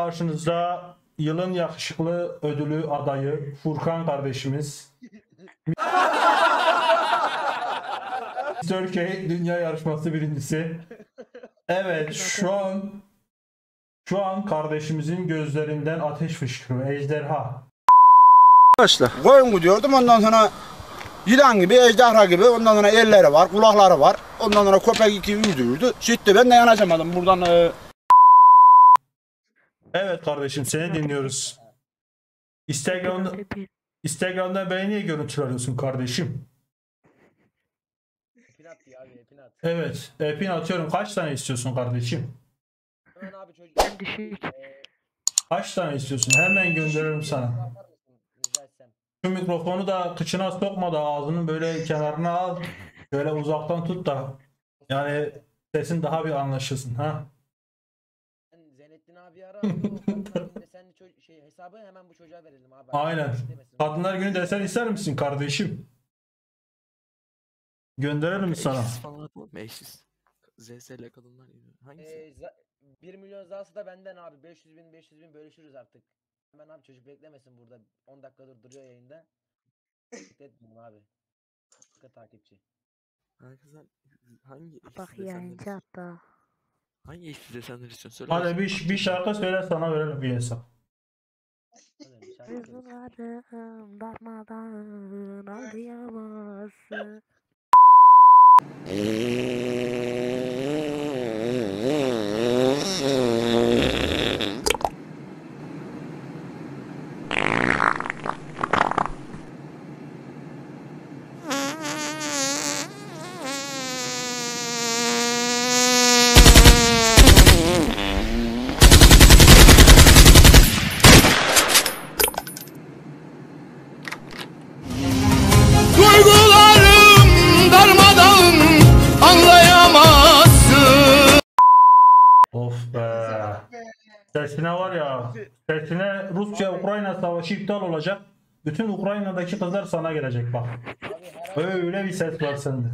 karşınızda yılın yakışıklı ödülü adayı Furkan kardeşimiz. Türkiye Dünya Yarışması birincisi. Evet, şu an kardeşimizin gözlerinden ateş fışkırıyor. Ejderha. Başla. Koyun gidiyordum, ondan sonra yılan gibi, ejderha gibi, ondan sonra elleri var, kulakları var. Ondan sonra köpek iki yürüdü. Şitti, ben de yanaşamadım buradan. Evet kardeşim, seni dinliyoruz. Instagram'da beni niye görüntü arıyorsun kardeşim? Evet, epin atıyorum. Kaç tane istiyorsun kardeşim? Kaç tane istiyorsun? Hemen gönderirim sana. Şu mikrofonu da kıçına sokma da ağzının böyle kenarına al. Böyle uzaktan tut da. Yani sesin daha bir anlaşılsın ha. Zenettin abi ara. Sen hesabı hemen bu çocuğa verelim abi. Aynen. Kadınlar Günü desen ister misin kardeşim? Gönderelim sana. 500 falan atalım mı? 500. ZSL kadınlar günü. Hangisi? 1 milyon zası da benden abi. 500 bin bölüşürüz artık. Hemen abi çocuk beklemesin burada. 10 dakikadır duruyor yayında. Bekletmiyorum abi. Sıkı takipçi. Herkesten hangi Bak yayıncı hatta. Hangi eşsiz desenler istiyorsun? Söyle Hadi bakayım. bir şarkı söyle, sana verelim bir hesap. Rüzgarım darmadan anlayamazsın. Of be. Sesine var ya. Sesine Rusya-Ukrayna savaşı iptal olacak. Bütün Ukrayna'daki kızlar sana gelecek bak. Öyle bir ses var sende.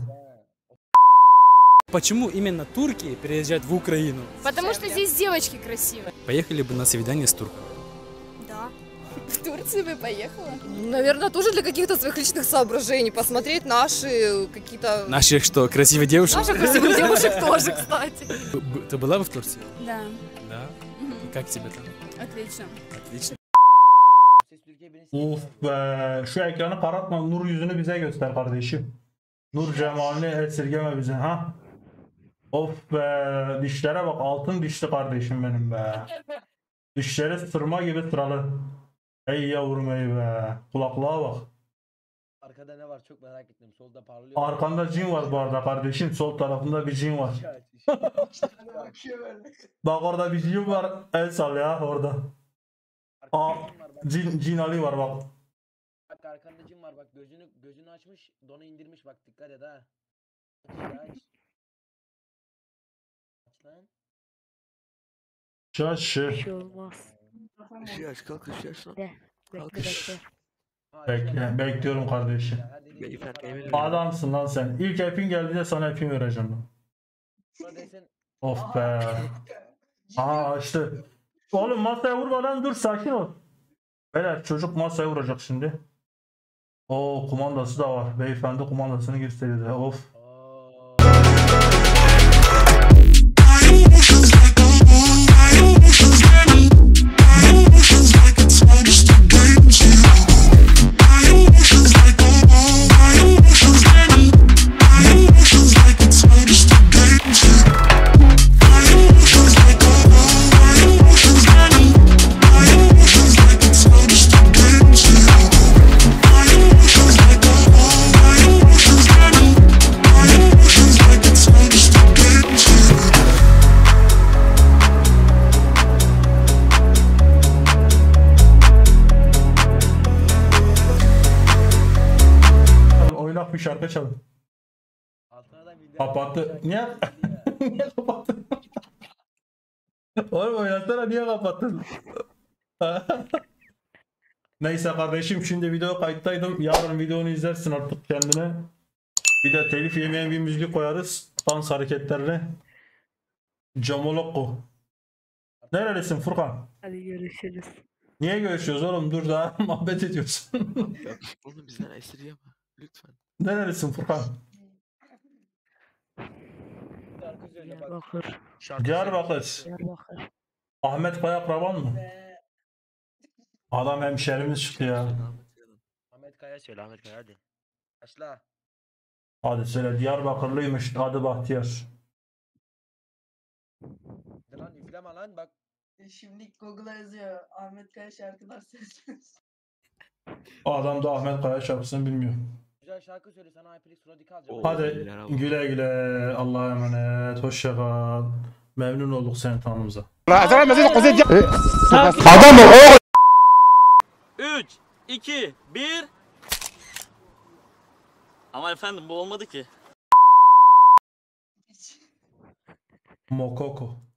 Почему именно турки приезжают в Украину? Потому что здесь девочки красивые. Поехали бы на свидание с турком. Да. В Турцию бы поехала. Наверное, тоже для каких-то своих личных соображений. Посмотреть наши какие-то... Наших что, красивых девушек? Наших красивых девушек тоже, кстати. Ты была бы в Турции? Да. Да. И как тебе там? Отлично. Отлично. Uf be. Şu ekranı karartma. Nur yüzünü bize göster kardeşim. Nur cemalini esirgeme bize ha. Of be. Dişlere bak. Altın dişli kardeşim benim be. Dişleri sırma gibi sıralı. Ey yavrum ey be. Kulaklığa bak. Arkada ne var çok merak ettim. Solda parlıyor. Arkanda cin var bu arada kardeşim. Sol tarafında bir cin var. Bak orada bir cin var. El sal ya orada. Aa, cin Ali var bak. Bak arkanda cin var bak. Gözünü açmış. Donu indirmiş bak. Dikkat et ha. Aç lan. Şaşı. Bir şey olmaz. Işığı aç, kalk ışığı aç lan. Bekle. Bekle, bekliyorum kardeşim. Beyefendi emin ederim. Adamsın lan sen. İlk app'in geldiğinde sana app'in vereceğim. Of be. Aha açtı. Oğlum masaya vurmadan dur, sakin ol. Beyler çocuk masaya vuracak şimdi. O kumandası da var. Beyefendi kumandasını gösteriyor. Of. Bir şarkı çalın. Kapattı. Niye? Niye kapattın? Oğlum oynatsana, niye kapattın? Neyse kardeşim, şimdi video kayıttaydım. Yarın videonu izlersin artık kendine. Bir de telif yemeyen bir müzik koyarız. Dans hareketlerine. Camoloko. Nerelisin Furkan? Hadi görüşürüz. Niye görüşüyoruz oğlum? Dur daha muhabbet ediyorsun. Abi yakışıklılığını bizden esirgeme. Lütfen. Nerelisin Furkan? Şarkı söyle bak. Diyarbakır. Diyarbakır. Diyarbakır. Ahmet Kaya akraban mı? Adam hemşerimiz çıktı ya. Ahmet Kaya söyle Ahmet Kaya hadi. Başla. Hadi söyle Diyarbakırlıymış adı Bahtiyar. Hadi lan üfleme lan bak. Şimdi Google'a yazıyor. Ahmet Kaya şarkılar seslensin. O adam da Ahmet Kaya şarkısını bilmiyor. Güzel şarkı söyle sana HyperX Radikal alacağım. Oo. Hadi Merhaba. güle güle Allah'a emanet. Hoşça kal. Memnun olduk seni tanımıza. 3, 2, 1. Ama efendim bu olmadı ki. Mokoko.